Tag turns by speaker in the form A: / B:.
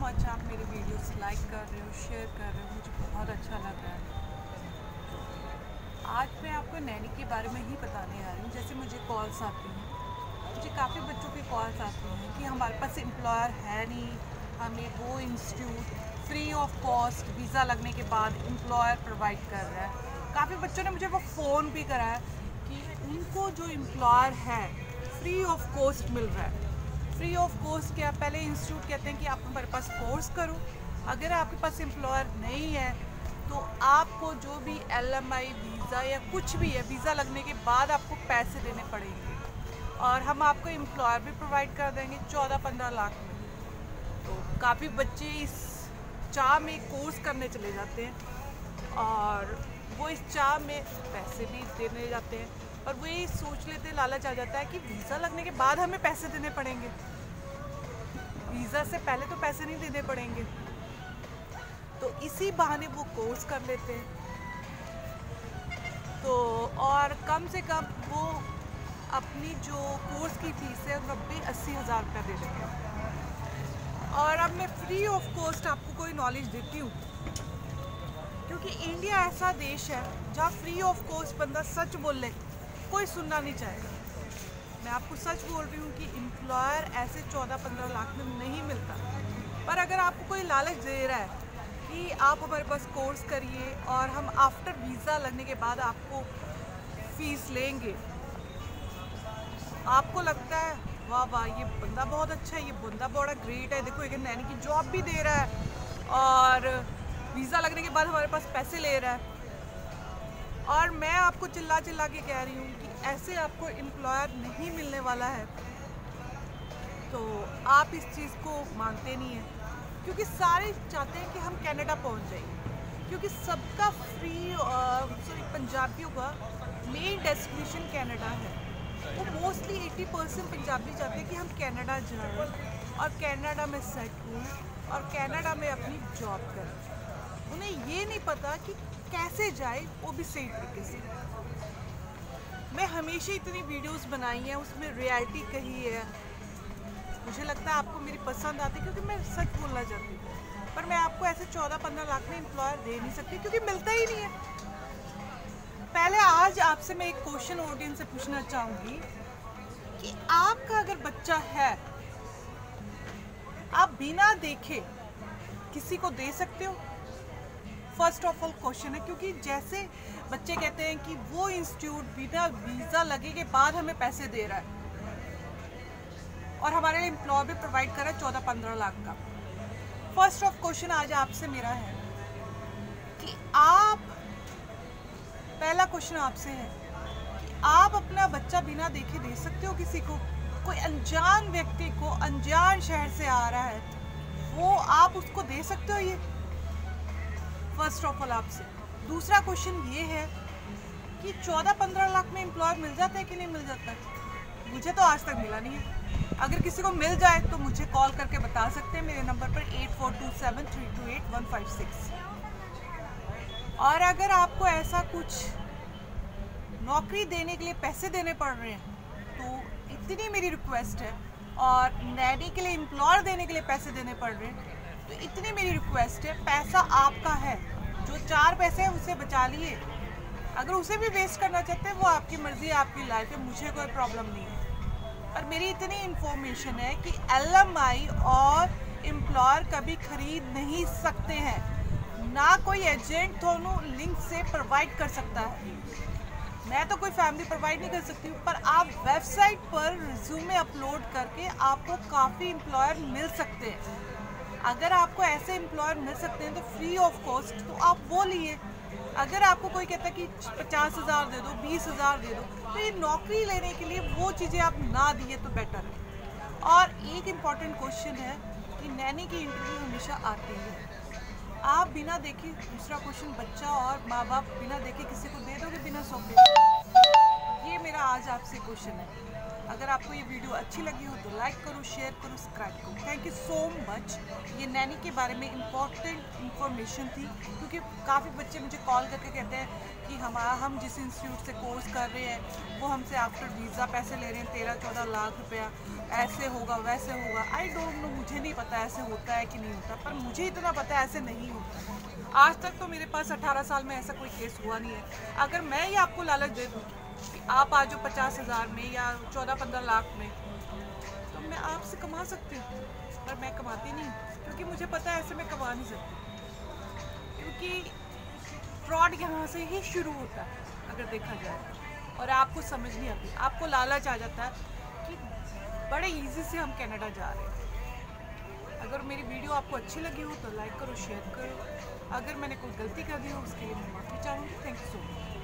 A: Much आप मेरे videos like कर रहे हो, शेयर कर रहे हो, मुझे बहुत अच्छा लग रहा है। आज मैं आपको नैनी के बारे में ही बताने आ रही हूँ। जैसे मुझे कॉल्स आती हैं, मुझे काफ़ी बच्चों की कॉल्स आती हैं कि हमारे पास एम्प्लॉयर है नहीं, हमें वो institute free of cost visa लगने के बाद एम्प्लॉयर प्रोवाइड कर रहा है। काफ़ी बच्चों ने मुझे वो फ़ोन भी करा है कि उनको जो एम्प्लॉयर है फ्री ऑफ कॉस्ट मिल रहा है। फ्री ऑफ कॉस्ट क्या, पहले इंस्टीट्यूट कहते हैं कि आप हमारे पास कोर्स करो, अगर आपके पास एम्प्लॉयर नहीं है तो आपको जो भी LMI वीज़ा या कुछ भी है, वीज़ा लगने के बाद आपको पैसे देने पड़ेंगे और हम आपको एम्प्लॉयर भी प्रोवाइड कर देंगे 14-15 लाख में। तो काफ़ी बच्चे इस चाह में कोर्स करने चले जाते हैं और वो इस चाह में पैसे भी देने जाते हैं और वो ये सोच लेते, लालच आ जाता है कि वीज़ा लगने के बाद हमें पैसे देने पड़ेंगे, वीज़ा से पहले तो पैसे नहीं देने पड़ेंगे। तो इसी बहाने वो कोर्स कर लेते हैं। तो और कम से कम वो अपनी जो कोर्स की फ़ीस है 90-80 हज़ार रुपया दे देंगे। और अब मैं फ्री ऑफ कॉस्ट आपको कोई नॉलेज देती हूँ, क्योंकि इंडिया ऐसा देश है जहाँ फ्री ऑफ कॉस्ट बंदा सच बोल ले कोई सुनना नहीं चाहेगा। मैं आपको सच बोल रही हूँ कि एम्प्लॉयर ऐसे 14-15 लाख में नहीं मिलता। पर अगर आपको कोई लालच दे रहा है कि आप हमारे पास कोर्स करिए और हम आफ्टर वीज़ा लगने के बाद आपको फ़ीस लेंगे, आपको लगता है वाह वाह ये बंदा बहुत अच्छा है, ये बंदा बड़ा ग्रेट है, देखो एक नैनी की जॉब भी दे रहा है और वीज़ा लगने के बाद हमारे पास पैसे ले रहा है। और मैं आपको चिल्ला चिल्ला के कह रही हूँ कि ऐसे आपको एम्प्लॉयर नहीं मिलने वाला है। तो आप इस चीज़ को मानते नहीं हैं, क्योंकि सारे चाहते हैं कि हम कनाडा पहुँच जाएं, क्योंकि सबका पंजाबियों का मेन डेस्टिनेशन कनाडा है। वो मोस्टली 80% पंजाबी चाहते हैं कि हम कनाडा जाएं और कनाडा में सेट हों और कनाडा में अपनी जॉब करें। उन्हें ये नहीं पता कि कैसे जाए, वो भी सही तरीके से। मैं हमेशा इतनी वीडियोस बनाई हैं, उसमें रियलिटी कही है। मुझे लगता है आपको मेरी पसंद आती, क्योंकि मैं सच बोलना चाहती हूँ। पर मैं आपको ऐसे 14-15 लाख में एम्प्लॉयर दे नहीं सकती, क्योंकि मिलता ही नहीं है। पहले आज आपसे मैं एक क्वेश्चन ऑडियंस से पूछना चाहूँगी कि आपका अगर बच्चा है, आप बिना देखे किसी को दे सकते हो? फर्स्ट ऑफ ऑल क्वेश्चन है, क्योंकि जैसे बच्चे कहते हैं कि वो इंस्टीट्यूट बिना वीज़ा लगे के बाद हमें पैसे दे रहा है और हमारे लिए एम्प्लॉय भी प्रोवाइड कर रहा है 14-15 लाख का। फर्स्ट ऑफ क्वेश्चन आज आपसे मेरा है कि आप, पहला क्वेश्चन आपसे है कि आप अपना बच्चा बिना देखे दे सकते हो किसी को? कोई अनजान व्यक्ति को, अनजान शहर से आ रहा है, वो आप उसको दे सकते हो? ये फर्स्ट ऑफ ऑल आपसे। दूसरा क्वेश्चन ये है कि 14-15 लाख में एम्प्लॉयर मिल जाता है कि नहीं मिल जाता है? मुझे तो आज तक मिला नहीं है। अगर किसी को मिल जाए तो मुझे कॉल करके बता सकते हैं मेरे नंबर पर 8427328156। और अगर आपको ऐसा कुछ नौकरी देने के लिए पैसे देने पड़ रहे हैं तो इतनी मेरी रिक्वेस्ट है, और नैनी के लिए एम्प्लॉयर देने के लिए पैसे देने पड़ रहे हैं तो इतनी मेरी रिक्वेस्ट है, पैसा आपका है, जो 4 पैसे हैं उसे बचा लिए। अगर उसे भी वेस्ट करना चाहते हैं वो आपकी मर्ज़ी है, आपकी लाइफ है, मुझे कोई प्रॉब्लम नहीं है। और मेरी इतनी इन्फॉर्मेशन है कि LMI और एम्प्लॉयर कभी खरीद नहीं सकते हैं, ना कोई एजेंट दोनों लिंक से प्रोवाइड कर सकता है। मैं तो कोई फैमिली प्रोवाइड नहीं कर सकती हूँ, पर आप वेबसाइट पर रिज्यूमे अपलोड करके आपको काफ़ी एम्प्लॉयर मिल सकते हैं। अगर आपको ऐसे एम्प्लॉयर मिल सकते हैं तो फ्री ऑफ कॉस्ट, तो आप वो लिए। अगर आपको कोई कहता है कि 50 हज़ार दे दो, 20 हज़ार दे दो, तो ये नौकरी लेने के लिए वो चीज़ें आप ना दिए तो बेटर है। और एक इम्पॉर्टेंट क्वेश्चन है कि नैनी की इंटरव्यू हमेशा आती है, आप बिना देखे, दूसरा क्वेश्चन, बच्चा और माँ बाप बिना देखे किसी को दे दोगे बिना सौंपे? ये मेरा आज आपसे क्वेश्चन है। अगर आपको ये वीडियो अच्छी लगी हो तो लाइक करो, शेयर करो, सब्सक्राइब करो। Thank you so much. ये नैनी के बारे में इम्पॉर्टेंट इन्फॉर्मेशन थी, क्योंकि काफ़ी बच्चे मुझे कॉल करके कहते हैं कि हम जिस इंस्टीट्यूट से कोर्स कर रहे हैं वो हमसे आफ्टर वीज़ा पैसे ले रहे हैं 13-14 लाख रुपया, ऐसे होगा वैसे होगा। आई डोंट नो, मुझे नहीं पता ऐसे होता है कि नहीं होता, पर मुझे इतना पता है ऐसे नहीं होता। आज तक तो मेरे पास 18 साल में ऐसा कोई केस हुआ नहीं है। अगर मैं ही आपको लालच दे दूँ कि आप आ जाओ 50,000 में या 14-15 लाख में, तो मैं आपसे कमा सकती हूँ, पर मैं कमाती नहीं, क्योंकि मुझे पता है ऐसे मैं कमा नहीं सकती। क्योंकि फ्रॉड यहाँ से ही शुरू होता है अगर देखा जाए, और आपको समझ नहीं आती, आपको लालच आ जाता है कि बड़े इजी से हम कनाडा जा रहे हैं। अगर मेरी वीडियो आपको अच्छी लगी हो तो लाइक करो, शेयर करो। अगर मैंने कोई गलती कर दी हो उसके लिए मैं माफ़ी चाहूँगी। Thank you so much.